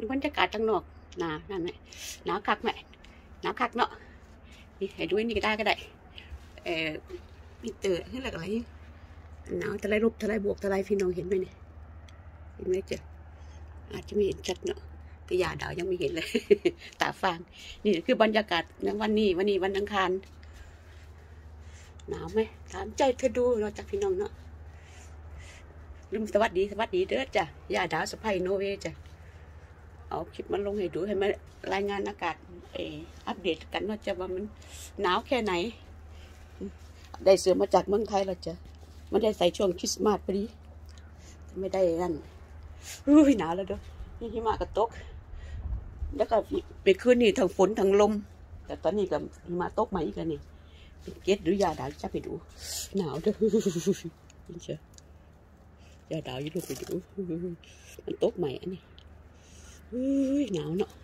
บรรยากาศข้างนอกนั่นแหละหนาวคักแม่หนาวคักเนาะนี่ให้ดูนี่ก็ได้มิเตอร์นี่อะไรหนาวทะเลลบทะเลบวกทะเลพี่น้องเห็นไหมเนี่ยเห็นไหมจ๊ะอาจจะไม่เห็นชัดเนาะแต่ยาดาวยังไม่เห็นเลย ตาฟางนี่คือบรรยากาศวันนี้วันอังคารหนาวไหมถามใจเธอดูเราจากพี่น้องเนาะลืมสวัสดีเด้อจ้ะยาดาวสะพายโนเวจ้ะเอาคลิปมาลงให้ดูให้มารายงานอากาศอัปเดตกันว่าจะว่ามันหนาวแค่ไหนได้เสื้อมาจากเมืองไทยแล้วจ้ะไม่ได้ใส่ช่วงคริสต์มาสพอดีไม่ได้นั่นหนาวแล้วเด้อนี่หิมะก็ตกแล้วก็ไปคืนนี่ทั้งฝนทั้งลมแต่ตอนนี้ก็หิมะตกมาอีกแล้วนี่เป็นเกตหรือยาดาวจะไปดูหนาวเด้อนี่เชียยาดาวอยู่ดูไปดูมันตกใหม่อันนี้หนาวเนาะ